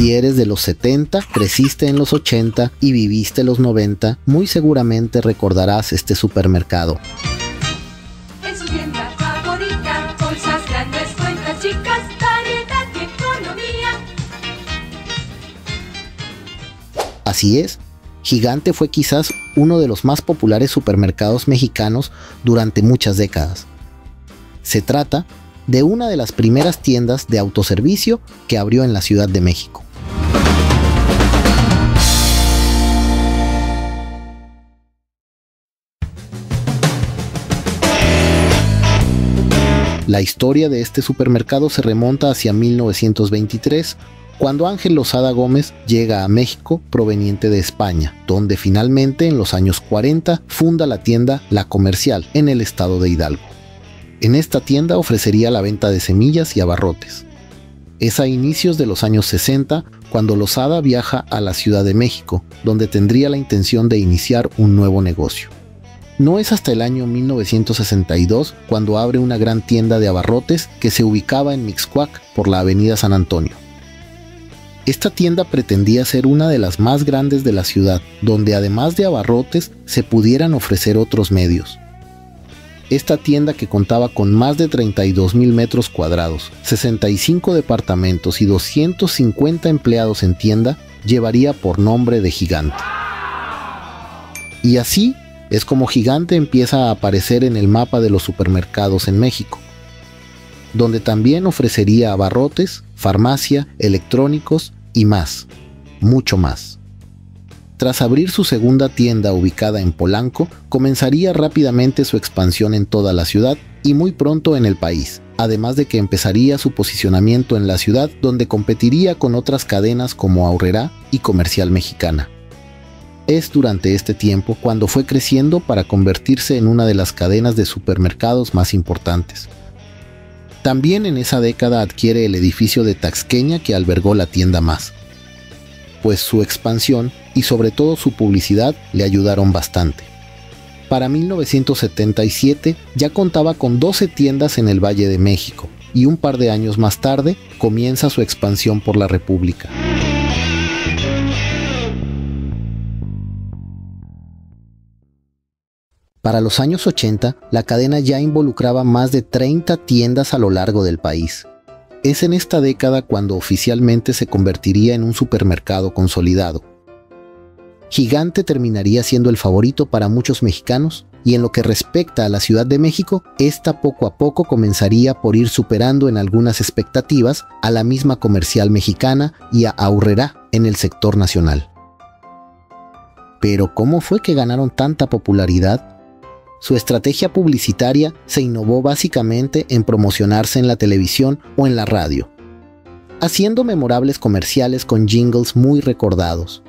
Si eres de los 70, creciste en los 80 y viviste los 90, muy seguramente recordarás este supermercado. En su tienda favorita, bolsas grandes, cuentas chicas, variedad y economía. Así es, Gigante fue quizás uno de los más populares supermercados mexicanos durante muchas décadas. Se trata de una de las primeras tiendas de autoservicio que abrió en la Ciudad de México. La historia de este supermercado se remonta hacia 1923, cuando Ángel Lozada Gómez llega a México proveniente de España, donde finalmente en los años 40 funda la tienda La Comercial en el estado de Hidalgo. En esta tienda ofrecería la venta de semillas y abarrotes. Es a inicios de los años 60 cuando Lozada viaja a la Ciudad de México, donde tendría la intención de iniciar un nuevo negocio. No es hasta el año 1962 cuando abre una gran tienda de abarrotes que se ubicaba en Mixcoac por la avenida San Antonio. Esta tienda pretendía ser una de las más grandes de la ciudad, donde además de abarrotes se pudieran ofrecer otros medios. Esta tienda, que contaba con más de 32,000 metros cuadrados, 65 departamentos y 250 empleados en tienda, llevaría por nombre de Gigante. Y así es como Gigante empieza a aparecer en el mapa de los supermercados en México, donde también ofrecería abarrotes, farmacia, electrónicos y más, mucho más. Tras abrir su segunda tienda ubicada en Polanco, comenzaría rápidamente su expansión en toda la ciudad y muy pronto en el país, además de que empezaría su posicionamiento en la ciudad, donde competiría con otras cadenas como Aurrerá y Comercial Mexicana. Es durante este tiempo cuando fue creciendo para convertirse en una de las cadenas de supermercados más importantes. También en esa década adquiere el edificio de Taxqueña que albergó la tienda Más, pues su expansión y sobre todo su publicidad le ayudaron bastante. Para 1977 ya contaba con 12 tiendas en el Valle de México y un par de años más tarde comienza su expansión por la República. Para los años 80, la cadena ya involucraba más de 30 tiendas a lo largo del país. Es en esta década cuando oficialmente se convertiría en un supermercado consolidado. Gigante terminaría siendo el favorito para muchos mexicanos, y en lo que respecta a la Ciudad de México, esta poco a poco comenzaría por ir superando en algunas expectativas a la misma Comercial Mexicana y a Aurrerá en el sector nacional. Pero ¿cómo fue que ganaron tanta popularidad? Su estrategia publicitaria se innovó básicamente en promocionarse en la televisión o en la radio, haciendo memorables comerciales con jingles muy recordados.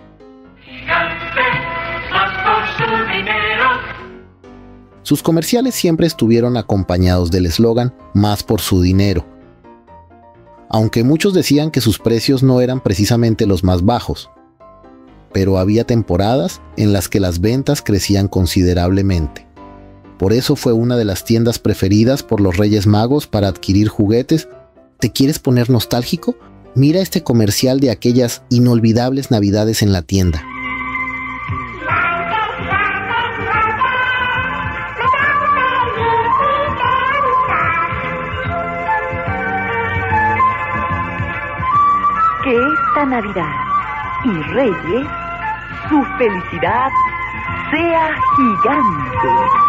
Sus comerciales siempre estuvieron acompañados del eslogan "Más por su dinero", aunque muchos decían que sus precios no eran precisamente los más bajos, pero había temporadas en las que las ventas crecían considerablemente. Por eso fue una de las tiendas preferidas por los Reyes Magos para adquirir juguetes. ¿Te quieres poner nostálgico? Mira este comercial de aquellas inolvidables navidades en la tienda. Que esta Navidad y Reyes, su felicidad sea gigante.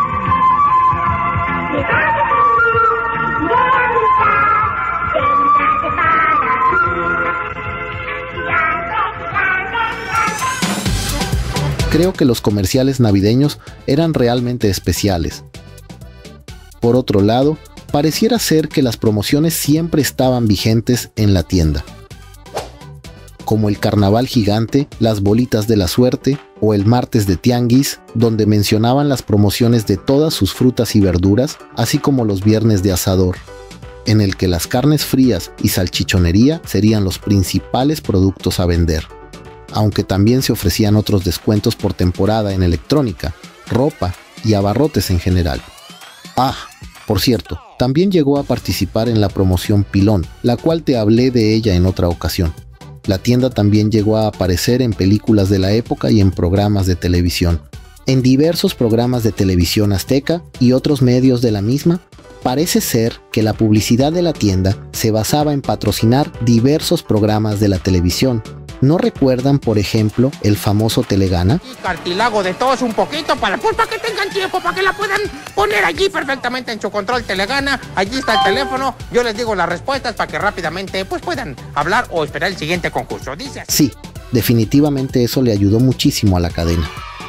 Creo que los comerciales navideños eran realmente especiales. Por otro lado, pareciera ser que las promociones siempre estaban vigentes en la tienda, como el Carnaval Gigante, las Bolitas de la Suerte o el Martes de Tianguis, donde mencionaban las promociones de todas sus frutas y verduras, así como los Viernes de Asador, en el que las carnes frías y salchichonería serían los principales productos a vender, aunque también se ofrecían otros descuentos por temporada en electrónica, ropa y abarrotes en general. Ah, por cierto, también llegó a participar en la promoción Pilón, la cual te hablé de ella en otra ocasión. La tienda también llegó a aparecer en películas de la época y en programas de televisión. En diversos programas de televisión azteca y otros medios de la misma, parece ser que la publicidad de la tienda se basaba en patrocinar diversos programas de la televisión. ¿No recuerdan, por ejemplo, el famoso Telegana? Y cartílago de todos un poquito para que tengan tiempo, para que la puedan poner allí perfectamente en su control Telegana. Allí está el teléfono, yo les digo las respuestas para que rápidamente puedan hablar o esperar el siguiente concurso. Dice así. Sí, definitivamente eso le ayudó muchísimo a la cadena.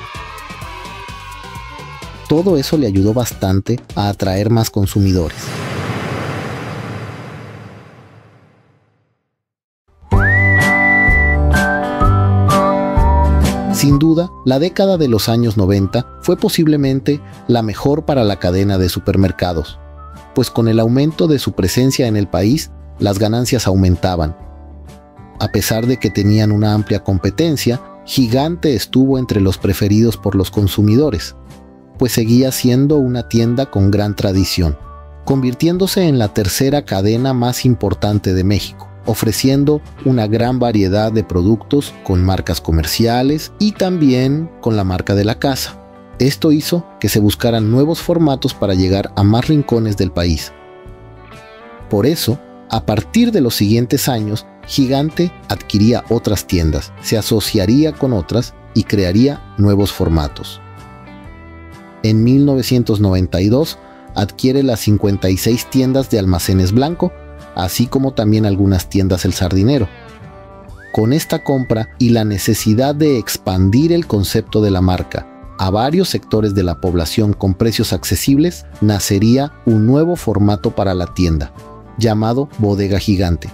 Todo eso le ayudó bastante a atraer más consumidores. Sin duda, la década de los años 90 fue posiblemente la mejor para la cadena de supermercados, pues con el aumento de su presencia en el país, las ganancias aumentaban. A pesar de que tenían una amplia competencia, Gigante estuvo entre los preferidos por los consumidores, pues seguía siendo una tienda con gran tradición, convirtiéndose en la tercera cadena más importante de México, ofreciendo una gran variedad de productos con marcas comerciales y también con la marca de la casa. Esto hizo que se buscaran nuevos formatos para llegar a más rincones del país. Por eso, a partir de los siguientes años, Gigante adquiría otras tiendas, se asociaría con otras y crearía nuevos formatos. En 1992 adquiere las 56 tiendas de Almacenes Blanco, así como también algunas tiendas El Sardinero. Con esta compra y la necesidad de expandir el concepto de la marca a varios sectores de la población con precios accesibles, nacería un nuevo formato para la tienda, llamado Bodega Gigante.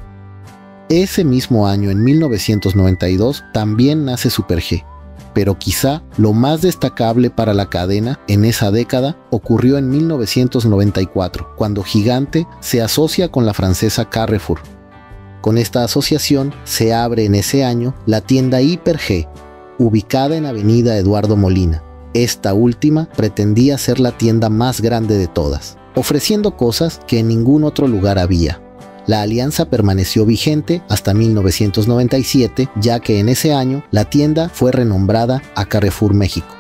Ese mismo año, en 1992, también nace Super G. Pero quizá lo más destacable para la cadena en esa década ocurrió en 1994, cuando Gigante se asocia con la francesa Carrefour. Con esta asociación se abre en ese año la tienda Hiper G, ubicada en Avenida Eduardo Molina. Esta última pretendía ser la tienda más grande de todas, ofreciendo cosas que en ningún otro lugar había. La alianza permaneció vigente hasta 1997, ya que en ese año la tienda fue renombrada a Carrefour México.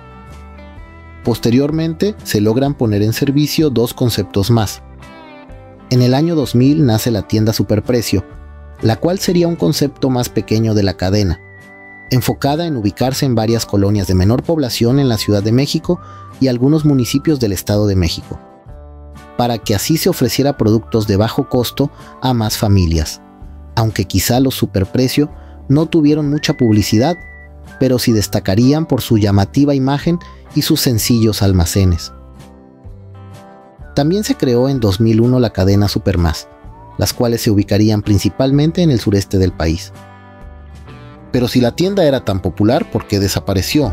Posteriormente se logran poner en servicio dos conceptos más. En el año 2000 nace la tienda Superprecio, la cual sería un concepto más pequeño de la cadena, enfocada en ubicarse en varias colonias de menor población en la Ciudad de México y algunos municipios del Estado de México, para que así se ofreciera productos de bajo costo a más familias, aunque quizá los Superprecio no tuvieron mucha publicidad, pero sí destacarían por su llamativa imagen y sus sencillos almacenes. También se creó en 2001 la cadena Supermás, las cuales se ubicarían principalmente en el sureste del país. Pero si la tienda era tan popular, ¿por qué desapareció?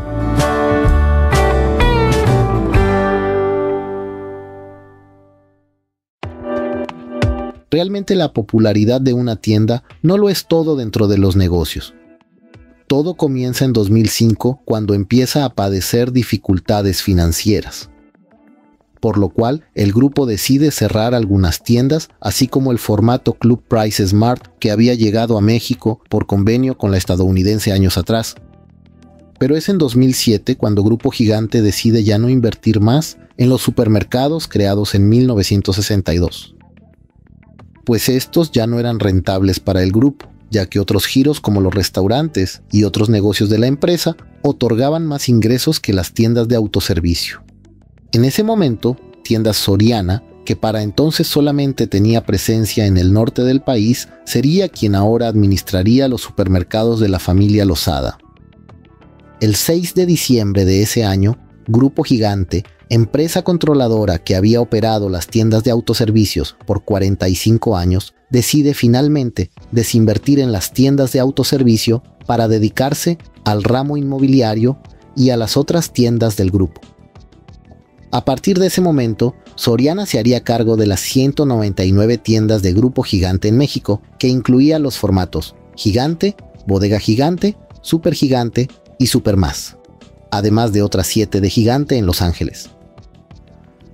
Realmente la popularidad de una tienda no lo es todo dentro de los negocios. Todo comienza en 2005, cuando empieza a padecer dificultades financieras, por lo cual el grupo decide cerrar algunas tiendas, así como el formato Club Price Smart que había llegado a México por convenio con la estadounidense años atrás. Pero es en 2007 cuando Grupo Gigante decide ya no invertir más en los supermercados creados en 1962. Pues estos ya no eran rentables para el grupo, ya que otros giros como los restaurantes y otros negocios de la empresa otorgaban más ingresos que las tiendas de autoservicio. En ese momento, Tiendas Soriana, que para entonces solamente tenía presencia en el norte del país, sería quien ahora administraría los supermercados de la familia Lozada. El 6 de diciembre de ese año, Grupo Gigante, empresa controladora que había operado las tiendas de autoservicios por 45 años, decide finalmente desinvertir en las tiendas de autoservicio para dedicarse al ramo inmobiliario y a las otras tiendas del grupo. A partir de ese momento, Soriana se haría cargo de las 199 tiendas de Grupo Gigante en México, que incluía los formatos Gigante, Bodega Gigante, Super Gigante y Supermás, además de otras 7 de Gigante en Los Ángeles.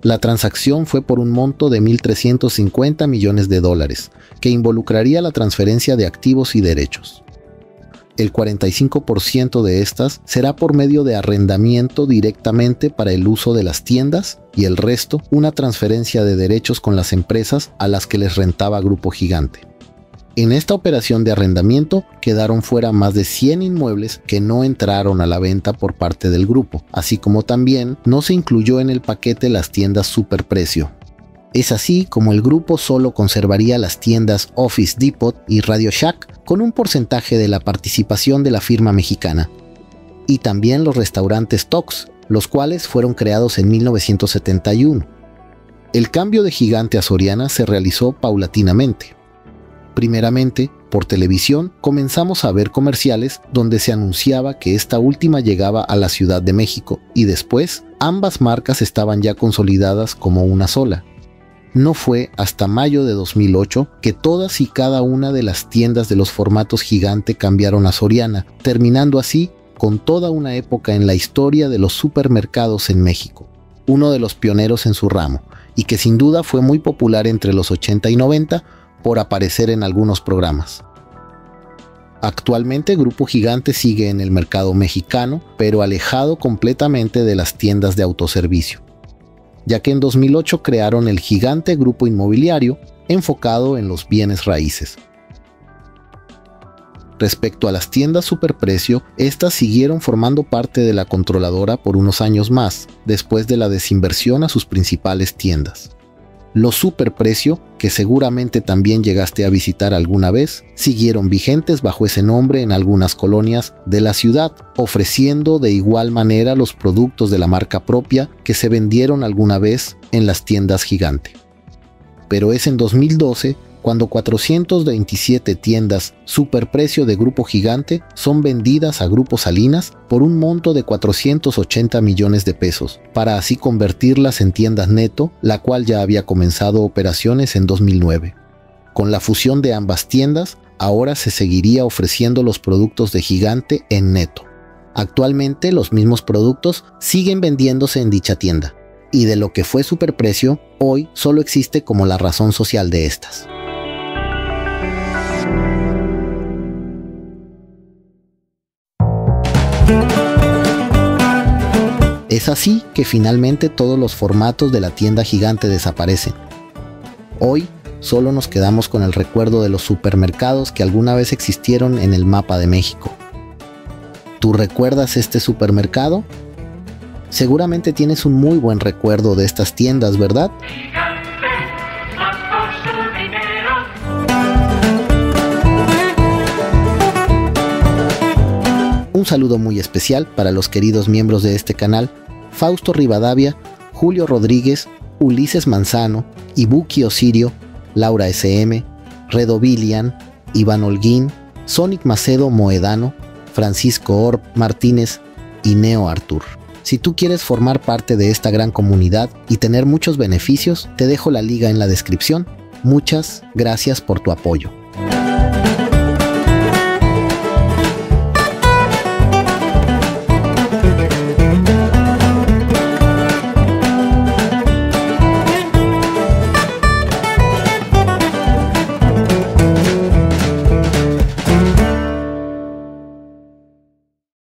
La transacción fue por un monto de $1.350 millones, que involucraría la transferencia de activos y derechos. El 45% de estas será por medio de arrendamiento directamente para el uso de las tiendas y el resto una transferencia de derechos con las empresas a las que les rentaba Grupo Gigante. En esta operación de arrendamiento quedaron fuera más de 100 inmuebles que no entraron a la venta por parte del grupo, así como también no se incluyó en el paquete las tiendas Superprecio. Es así como el grupo solo conservaría las tiendas Office Depot y Radio Shack con un porcentaje de la participación de la firma mexicana, y también los restaurantes Tox, los cuales fueron creados en 1971. El cambio de Gigante a Soriana se realizó paulatinamente. Primeramente, por televisión comenzamos a ver comerciales donde se anunciaba que esta última llegaba a la Ciudad de México, y después ambas marcas estaban ya consolidadas como una sola. No fue hasta mayo de 2008 que todas y cada una de las tiendas de los formatos Gigante cambiaron a Soriana, terminando así con toda una época en la historia de los supermercados en México, uno de los pioneros en su ramo, y que sin duda fue muy popular entre los 80 y 90 por aparecer en algunos programas. Actualmente Grupo Gigante sigue en el mercado mexicano, pero alejado completamente de las tiendas de autoservicio, ya que en 2008 crearon el Gigante Grupo Inmobiliario, enfocado en los bienes raíces. Respecto a las tiendas Superprecio, estas siguieron formando parte de la controladora por unos años más, después de la desinversión a sus principales tiendas. Los Superprecio, que seguramente también llegaste a visitar alguna vez, siguieron vigentes bajo ese nombre en algunas colonias de la ciudad, ofreciendo de igual manera los productos de la marca propia que se vendieron alguna vez en las tiendas Gigante. Pero es en 2012 cuando 427 tiendas Superprecio de Grupo Gigante son vendidas a Grupo Salinas por un monto de 480 millones de pesos, para así convertirlas en tiendas Neto, la cual ya había comenzado operaciones en 2009. Con la fusión de ambas tiendas, ahora se seguiría ofreciendo los productos de Gigante en Neto. Actualmente los mismos productos siguen vendiéndose en dicha tienda, y de lo que fue Superprecio, hoy solo existe como la razón social de estas. Es así que finalmente todos los formatos de la tienda Gigante desaparecen. Hoy solo nos quedamos con el recuerdo de los supermercados que alguna vez existieron en el mapa de México. ¿Tú recuerdas este supermercado? Seguramente tienes un muy buen recuerdo de estas tiendas, ¿verdad? Un saludo muy especial para los queridos miembros de este canal, Fausto Rivadavia, Julio Rodríguez, Ulises Manzano, Ibuki Osirio, Laura SM, Redo Bilian, Iván Holguín, Sonic Macedo Moedano, Francisco Orb Martínez y Neo Artur. Si tú quieres formar parte de esta gran comunidad y tener muchos beneficios, te dejo la liga en la descripción. Muchas gracias por tu apoyo.